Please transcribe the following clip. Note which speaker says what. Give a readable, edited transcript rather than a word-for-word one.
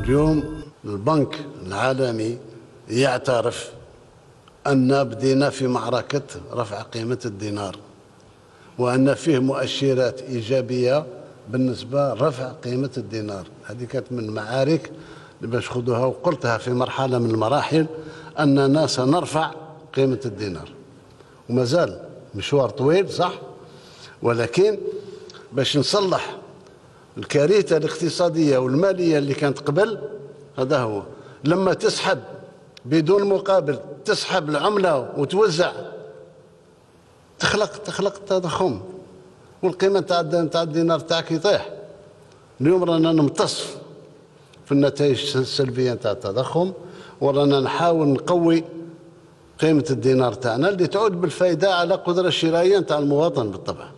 Speaker 1: اليوم البنك العالمي يعترف أن بدينا في معركة رفع قيمة الدينار، وأن فيه مؤشرات إيجابية بالنسبة لرفع قيمة الدينار. هذه كانت من المعارك اللي باش خذوها، وقلتها في مرحلة من المراحل أننا سنرفع قيمة الدينار، ومازال مشوار طويل صح، ولكن باش نصلح الكارثة الاقتصادية والمالية اللي كانت قبل. هذا هو، لما تسحب بدون مقابل، تسحب العملة وتوزع، تخلق تضخم، والقيمة تاع الدينار تاعك يطيح. اليوم رانا نمتص في النتائج السلبية تاع التضخم، ورانا نحاول نقوي قيمة الدينار تاعنا اللي تعود بالفائدة على قدرة الشرائية تاع المواطن بالطبع.